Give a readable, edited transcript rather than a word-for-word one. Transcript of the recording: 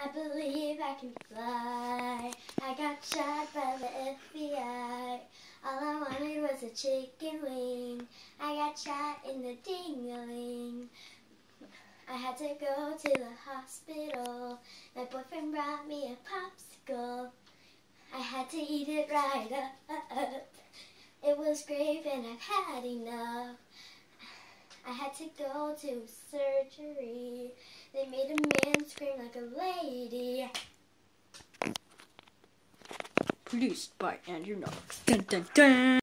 I believe I can fly. I got shot by the FBI. All I wanted was a chicken wing. I got shot in the ding-a-ling. I had to go to the hospital. My boyfriend brought me a popsicle. I had to eat it right up. It was great and I've had enough. I had to go to surgery. They made a man scream like a lady. Produced by Andrew Knox. Dun, dun, dun.